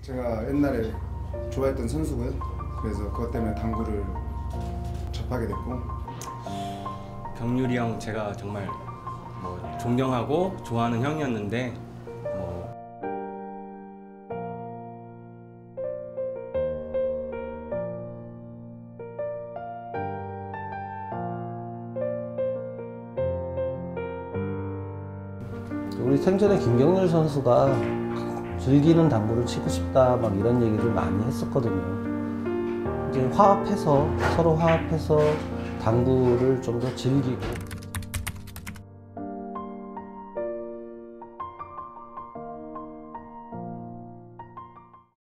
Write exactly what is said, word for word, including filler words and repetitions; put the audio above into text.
제가 옛날에 좋아했던 선수고요. 그래서 그것 때문에 당구를 접하게 됐고. 병률이 형 제가 정말 뭐 존경하고 좋아하는 형이었는데 뭐 우리 생전에 김경률 선수가 즐기는 당구를 치고 싶다 막 이런 얘기를 많이 했었거든요. 이제 화합해서 서로 화합해서 당구를 좀 더 즐기고